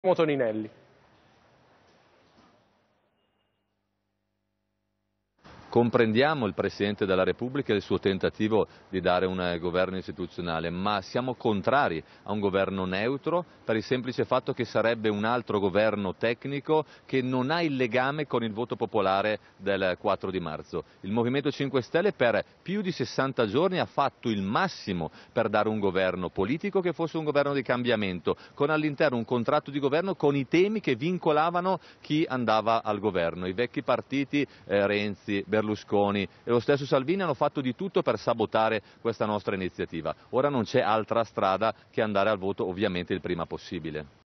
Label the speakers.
Speaker 1: Toninelli.
Speaker 2: Comprendiamo il Presidente della Repubblica e il suo tentativo di dare un governo istituzionale, ma siamo contrari a un governo neutro per il semplice fatto che sarebbe un altro governo tecnico che non ha il legame con il voto popolare del 4 di marzo. Il Movimento 5 Stelle per più di 60 giorni ha fatto il massimo per dare un governo politico che fosse un governo di cambiamento, con all'interno un contratto di governo con i temi che vincolavano chi andava al governo. I vecchi partiti, Renzi, Berlusconi e lo stesso Salvini hanno fatto di tutto per sabotare questa nostra iniziativa. Ora non c'è altra strada che andare al voto ovviamente il prima possibile.